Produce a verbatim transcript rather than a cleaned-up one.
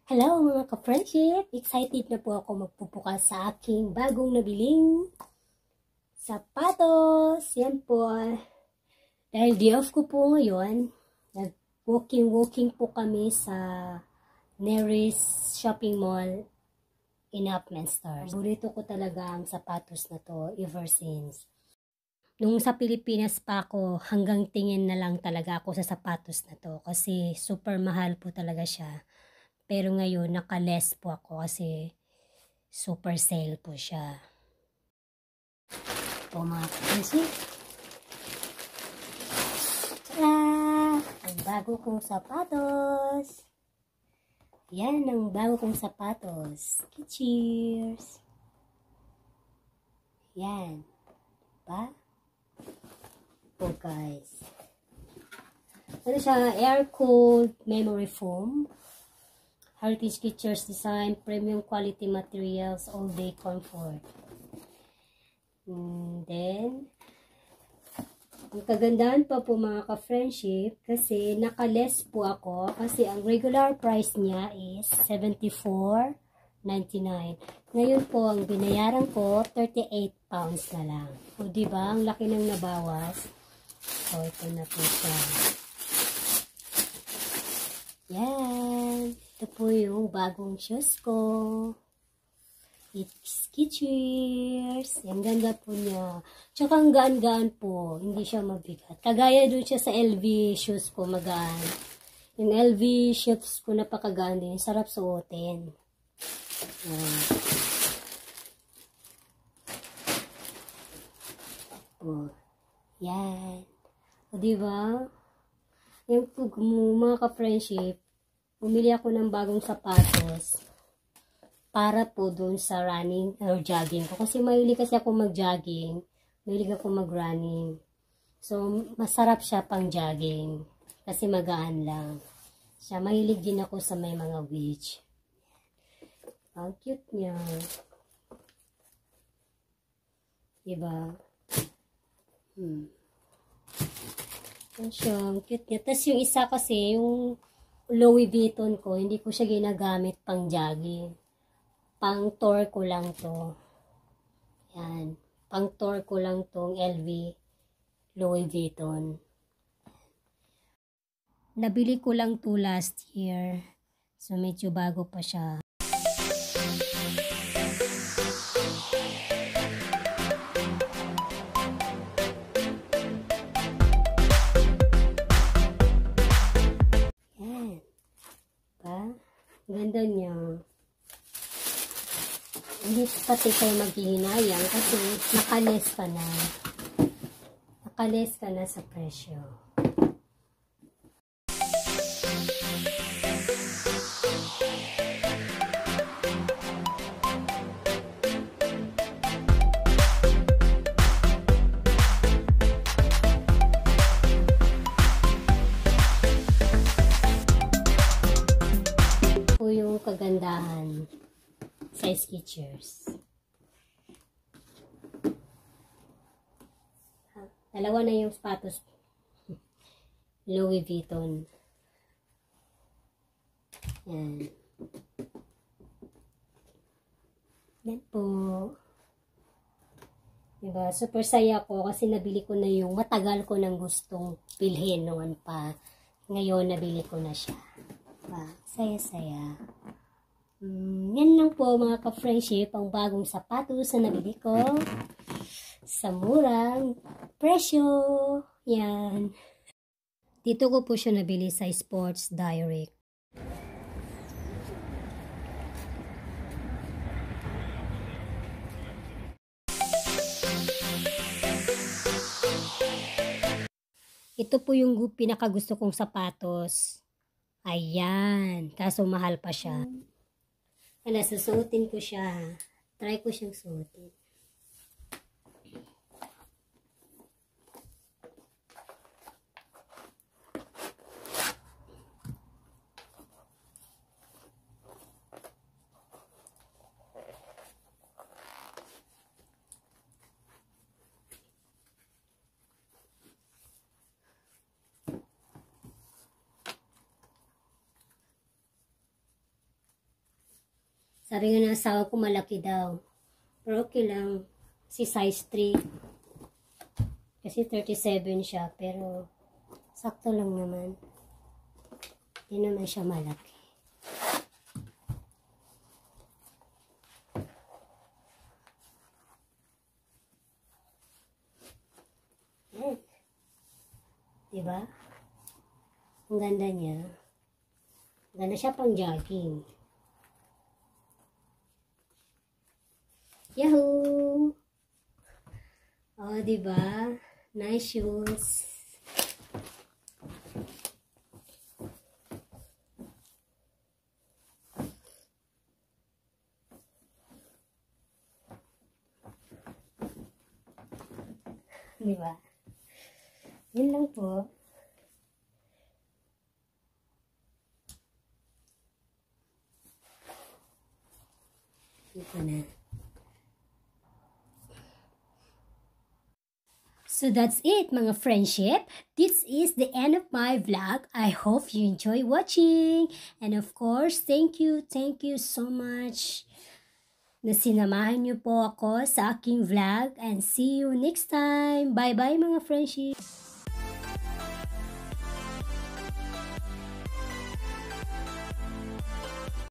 Hello mga ka-friendship! Excited na po ako magpupukas sa aking bagong nabiling sapatos. Yan po. Dahil day off ko po ngayon, nag-walking-walking po kami sa nearest shopping mall in Upminster. Paborito ko talaga ang sapatos na to ever since. Nung sa Pilipinas pa ako, hanggang tingin na lang talaga ako sa sapatos na to kasi super mahal po talaga siya. Pero ngayon, naka-less po ako kasi super sale po siya. Po mga kapatid. Tara! Ang bago kong sapatos. Yan ang bago kong sapatos. Cheers! Yan. Diba? Po guys. Ano siya? Air-cooled memory foam. Heritage Skechers design, premium quality materials, all day comfort. And then, ang kagandahan pa po mga ka-friendship, kasi naka-less po ako, kasi ang regular price niya is seventy-four ninety-nine. Ngayon po, ang binayaran ko, thirty-eight pounds na lang. O diba, ang laki ng nabawas. So, ito na po siya. Yan. Ito po yung bagong shoes ko. It's Skechers. Ang ganda po niya. Tsaka ang gaan-gaan po. Hindi siya mabigat. Kagaya doon siya sa L V shoes ko magaan. Yung L V shoes ko napakagaan din. Sarap suotin. Yan. Oh. Yan. O diba? Yung pug mo mga ka-friendship, bumili ako ng bagong sapatos para po dun sa running or jogging ko. Kasi mahilig kasi ako mag-jogging. Mahilig ako mag-running. So, masarap siya pang jogging. Kasi magaan lang. Siya, mahilig din ako sa may mga beach. Ang cute niya. Diba? Hmm. Yan siya. Ang cute niya. Tapos yung isa kasi, yung Louis Vuitton ko, hindi ko siya ginagamit pang jogging. Pang tour ko lang to. Yan. Pang tour ko lang tong L V Louis Vuitton. Nabili ko lang to last year. So, medyo bago pa siya. Ganda niya. Hindi pati kayo maghihinayang kasi nakales ka na. Nakales ka na sa presyo. Yung kagandahan sa Skechers. Dalawa na yung sapatos Louis Vuitton. Yan. Yan po. Diba? Super saya ko kasi nabili ko na yung matagal ko nang gustong bilhin noon pa. Ngayon nabili ko na siya. Diba? Saya-saya. Mm, yan lang po mga ka-friendship ang bagong sapatos na nabili ko sa murang presyo. Yan. Dito ko po siya nabili sa Sports Direct. Ito po yung pinakagusto kong sapatos. Ayan. Kaso mahal pa siya. Ano, susuotin ko siya. Try ko siyang suotin. Sabi nga ng asawa ko malaki daw. Pero okay lang. Si size three. Kasi thirty-seven siya. Pero sakto lang naman. Hindi naman siya malaki. Yan. Diba? Ang ganda niya. Ganda siya pang jogging. Yahoo! Oh, diba? Nice shoes. Diba? Yun lang po. Ito na. So that's it, mga friendship. This is the end of my vlog. I hope you enjoy watching. And of course, thank you, thank you so much na sinamahan niyo po ako sa aking vlog. And see you next time. Bye-bye, mga friendship.